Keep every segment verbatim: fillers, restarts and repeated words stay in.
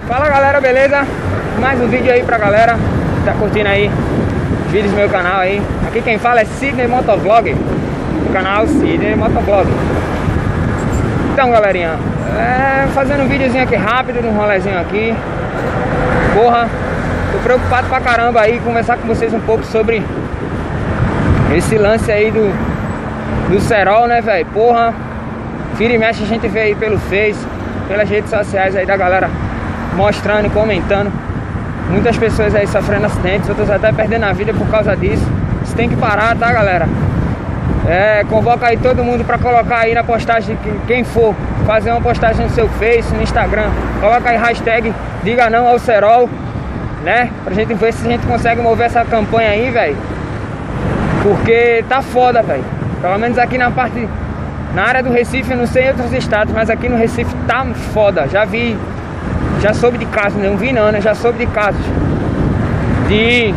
Fala galera, beleza? Mais um vídeo aí pra galera que tá curtindo aí os vídeos do meu canal aí. Aqui quem fala é Sidney Motovlog, do canal Sidney Motovlog. Então galerinha, é, fazendo um videozinho aqui rápido, um rolezinho aqui. Porra, tô preocupado pra caramba aí, conversar com vocês um pouco sobre esse lance aí do, do cerol, né velho? Porra, vira e mexe a gente vê aí pelo Face, pelas redes sociais aí da galera mostrando e comentando. Muitas pessoas aí sofrendo acidentes, outras até perdendo a vida por causa disso. Isso tem que parar, tá galera? É, convoca aí todo mundo pra colocar aí na postagem, quem for fazer uma postagem no seu Face, no Instagram, coloca aí hashtag diga não ao cerol, né? Pra gente ver se a gente consegue mover essa campanha aí, velho. Porque tá foda, velho. Pelo menos aqui na parte, na área do Recife, eu não sei em outros estados, mas aqui no Recife tá foda. Já vi, já soube de casos, não vi não, né? Já soube de casos de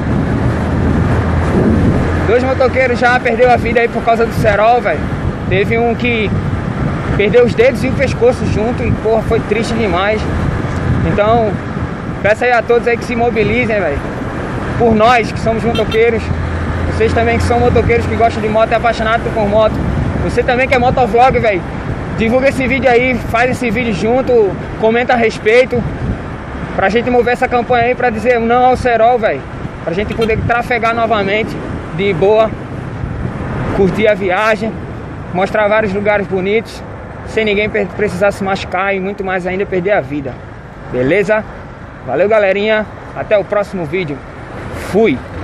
dois motoqueiros já perdeu a vida aí por causa do cerol, velho. Teve um que perdeu os dedos e o pescoço junto e, porra, foi triste demais. Então, peço aí a todos aí que se mobilizem, velho. Por nós que somos motoqueiros. Vocês também que são motoqueiros, que gostam de moto e apaixonados por moto. Você também que é motovlog, velho. Divulga esse vídeo aí, faz esse vídeo junto, comenta a respeito. Pra gente mover essa campanha aí, pra dizer não ao cerol, velho. Pra gente poder trafegar novamente de boa, curtir a viagem, mostrar vários lugares bonitos, sem ninguém precisar se machucar e muito mais ainda perder a vida. Beleza? Valeu galerinha, até o próximo vídeo. Fui!